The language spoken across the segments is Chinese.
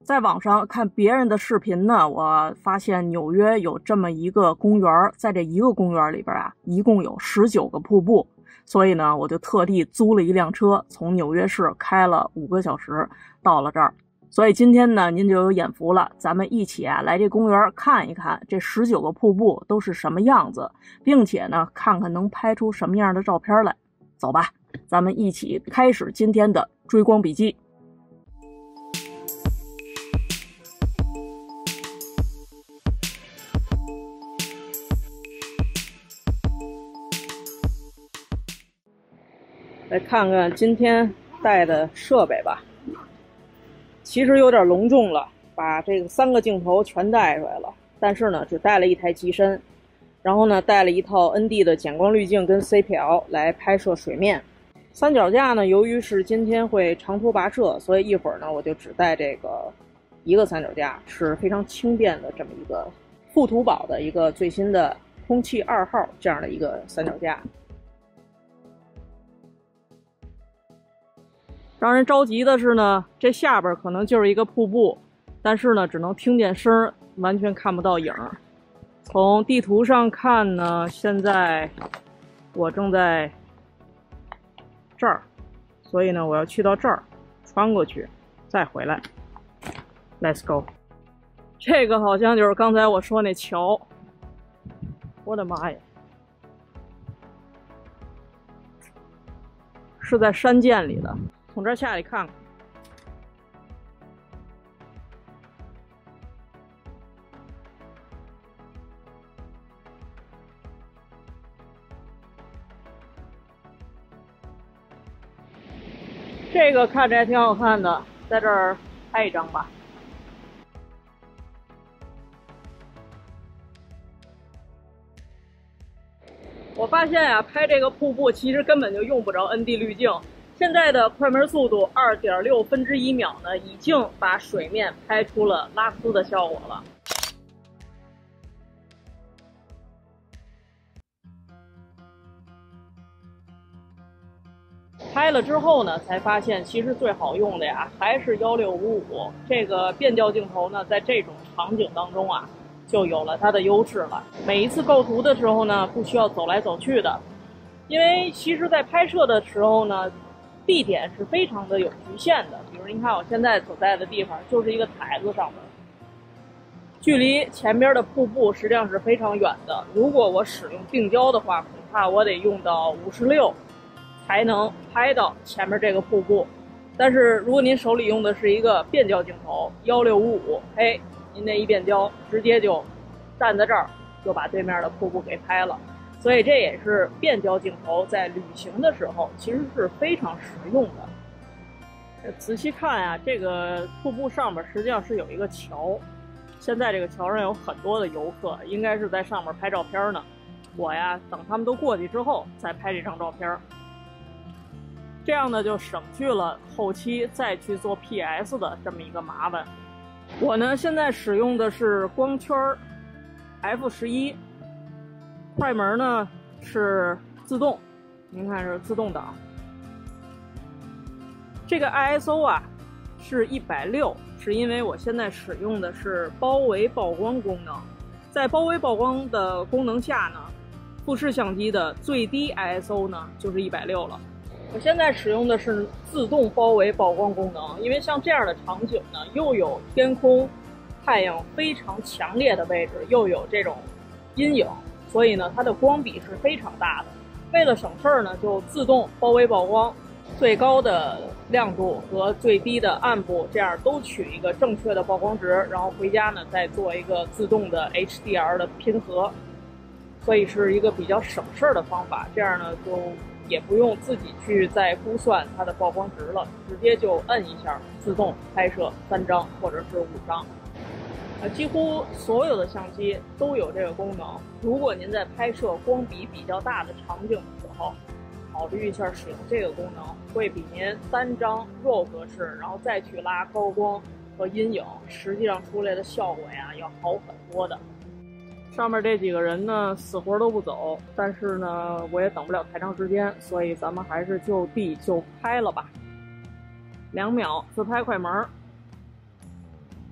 在网上看别人的视频呢，我发现纽约有这么一个公园，在这一个公园里边啊，一共有19个瀑布。所以呢，我就特地租了一辆车，从纽约市开了5个小时到了这儿。所以今天呢，您就有眼福了，咱们一起来这公园看一看这19个瀑布都是什么样子，并且呢，看看能拍出什么样的照片来。走吧，咱们一起开始今天的追光笔记。来看看今天带的设备吧，其实有点隆重了，把这个3个镜头全带出来了，但是呢，只带了一台机身，然后呢，带了一套 ND 的减光滤镜跟 CPL 来拍摄水面。三脚架呢，由于是今天会长途跋涉，所以一会儿呢，我就只带这个一个三脚架，是非常轻便的这么一个富途宝的一个最新的空气2号这样的一个三脚架。让人着急的是呢，这下边可能就是一个瀑布，但是呢，只能听见声，完全看不到影。从地图上看呢，现在我正在这儿，所以呢，我要去到这儿，穿过去，再回来。Let's go。这个好像就是刚才我说那桥，我的妈呀！是在山涧里的。从这儿下去看看，这个看着还挺好看的，在这儿拍一张吧。我发现呀，拍这个瀑布其实根本就用不着 ND 滤镜。现在的快门速度2.6分之一秒呢，已经把水面拍出了拉丝的效果了。拍了之后呢，才发现其实最好用的呀，还是1655这个变焦镜头呢，在这种场景当中啊，就有了它的优势了。每一次构图的时候呢，不需要走来走去的，因为其实在拍摄的时候呢，地点是非常的有局限的，比如您看我现在所在的地方就是一个台子上面，距离前边的瀑布实际上是非常远的。如果我使用定焦的话，恐怕我得用到56才能拍到前面这个瀑布。但是如果您手里用的是一个变焦镜头1655，嘿，您那一变焦直接就站在这儿就把对面的瀑布给拍了。所以这也是变焦镜头在旅行的时候其实是非常实用的。仔细看啊，这个瀑布上面实际上是有一个桥，现在这个桥上有很多的游客，应该是在上面拍照片呢。我呀，等他们都过去之后再拍这张照片，这样呢就省去了后期再去做 PS 的这么一个麻烦。我呢现在使用的是光圈 F11。快门呢是自动，您看是自动挡。这个 ISO 啊是160，是因为我现在使用的是包围曝光功能。在包围曝光的功能下呢，富士相机的最低 ISO 呢就是160了。我现在使用的是自动包围曝光功能，因为像这样的场景呢，又有天空、太阳非常强烈的位置，又有这种阴影。所以呢，它的光比是非常大的。为了省事儿呢，就自动包围曝光，最高的亮度和最低的暗部，这样都取一个正确的曝光值，然后回家呢再做一个自动的 HDR 的拼合。所以是一个比较省事儿的方法。这样呢，就也不用自己去再估算它的曝光值了，直接就摁一下，自动拍摄3张或者是5张。几乎所有的相机都有这个功能。如果您在拍摄光比比较大的场景的时候，考虑一下使用这个功能，会比您3张 RAW 格式，然后再去拉高光和阴影，实际上出来的效果呀要好很多的。上面这几个人呢，死活都不走，但是呢，我也等不了太长时间，所以咱们还是就地就拍了吧。2秒自拍快门。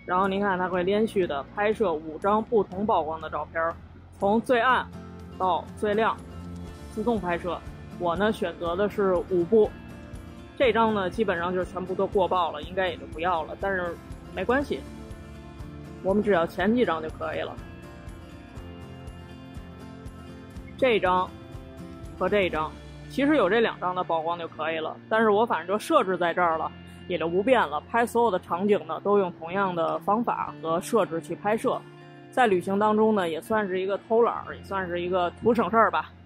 然后您看它会连续的拍摄5张不同曝光的照片，从最暗到最亮，自动拍摄。我呢选择的是5部，这张呢基本上就是全部都过曝了，应该也就不要了，但是没关系，我们只要前几张就可以了。这张和这张其实有这2张的曝光就可以了，但是我反正就设置在这儿了，也就不变了。拍所有的场景呢，都用同样的方法和设置去拍摄。在旅行当中呢，也算是一个偷懒，也算是一个图省事儿吧。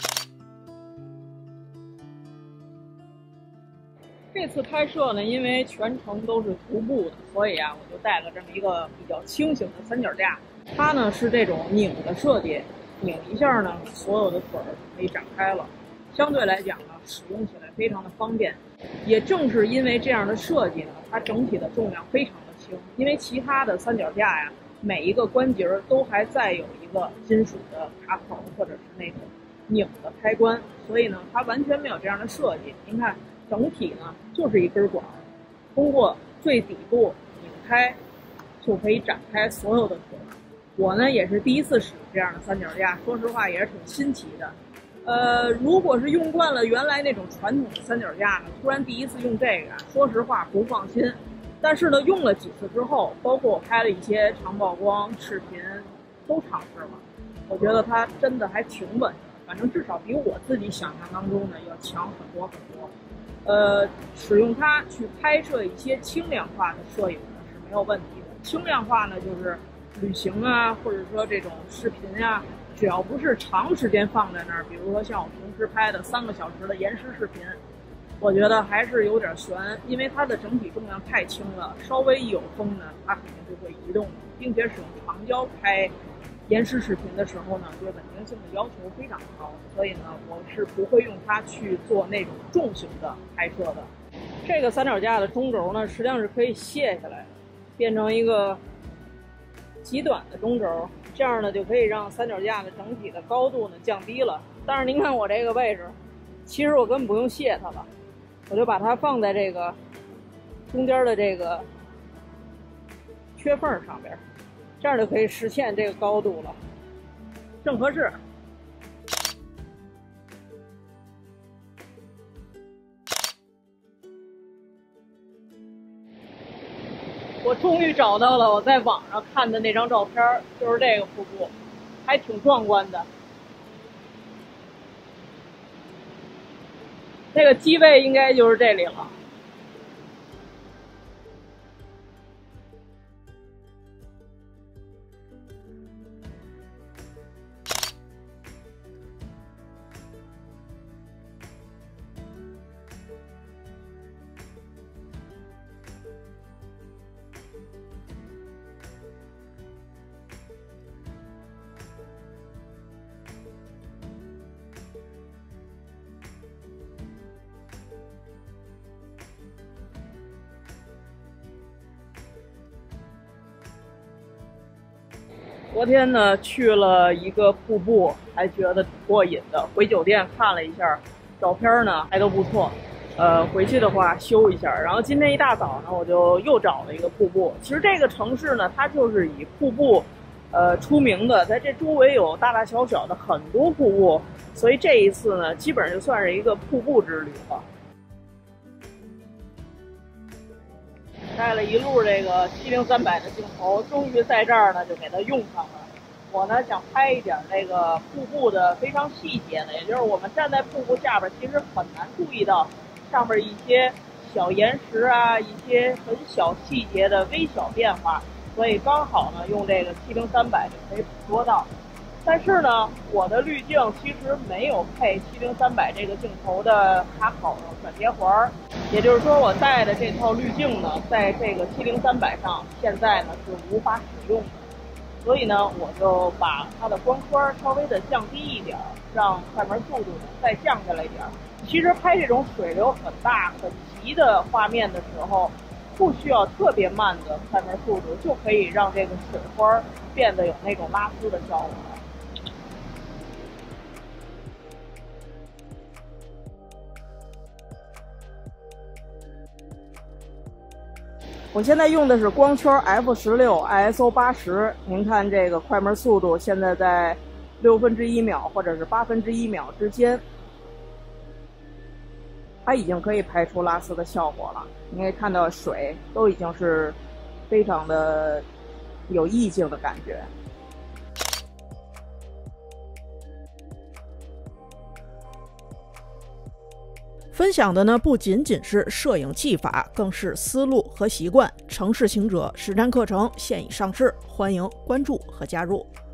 这次拍摄呢，因为全程都是徒步的，所以啊，我就带了这么一个比较轻型的三脚架。它呢是这种拧的设计，拧一下呢，所有的腿儿可以展开了。相对来讲呢，使用起来非常的方便。也正是因为这样的设计呢，它整体的重量非常的轻。因为其他的三脚架呀，每一个关节都还再有一个金属的卡口或者是那种拧的开关，所以呢，它完全没有这样的设计。您看。整体呢就是一根管，通过最底部拧开，就可以展开所有的腿。我呢也是第一次使用这样的三脚架，说实话也是挺新奇的。如果是用惯了原来那种传统的三脚架呢，突然第一次用这个，说实话不放心。但是呢，用了几次之后，包括我拍了一些长曝光视频，都尝试了，我觉得它真的还挺稳的，反正至少比我自己想象当中呢要强很多很多。使用它去拍摄一些轻量化的摄影呢是没有问题的。轻量化呢，就是旅行啊，或者说这种视频啊，只要不是长时间放在那儿，比如说像我平时拍的3个小时的延时视频，我觉得还是有点悬，因为它的整体重量太轻了，稍微一有风呢，它肯定就会移动，并且使用长焦拍延时视频的时候呢，对稳定性的要求非常高，所以呢，我是不会用它去做那种重型的拍摄的。这个三脚架的中轴呢，实际上是可以卸下来的，变成一个极短的中轴，这样呢就可以让三脚架的整体的高度呢降低了。但是您看我这个位置，其实我根本不用卸它了，我就把它放在这个中间的这个缺缝上边。这样就可以实现这个高度了，正合适。我终于找到了我在网上看的那张照片，就是这个瀑布，还挺壮观的。那个机位应该就是这里了。昨天呢去了一个瀑布，还觉得挺过瘾的。回酒店看了一下，照片呢还都不错。回去的话修一下。然后今天一大早呢，我就又找了一个瀑布。其实这个城市呢，它就是以瀑布，出名的，在这周围有大大小小的很多瀑布，所以这一次呢，基本上就算是一个瀑布之旅了。带了一路这个70-300的镜头，终于在这儿呢就给它用上了。我呢想拍一点这个瀑布的非常细节的，也就是我们站在瀑布下边，其实很难注意到上面一些小岩石啊，一些很小细节的微小变化，所以刚好呢用这个70-300就可以捕捉到。但是呢，我的滤镜其实没有配70-300这个镜头的卡口转接环，也就是说我带的这套滤镜呢，在这个70-300上现在呢是无法使用的，所以呢我就把它的光圈稍微的降低一点，让快门速度再降下来一点。其实拍这种水流很大很急的画面的时候，不需要特别慢的快门速度，就可以让这个水花变得有那种拉丝的效果。 我现在用的是光圈 F16 ISO 80，您看这个快门速度现在在1/6秒或者是1/8秒之间，它已经可以拍出拉丝的效果了。你可以看到水都已经是非常的有意境的感觉。分享的呢不仅仅是摄影技法，更是思路和习惯。城市行者实战课程现已上市，欢迎关注和加入。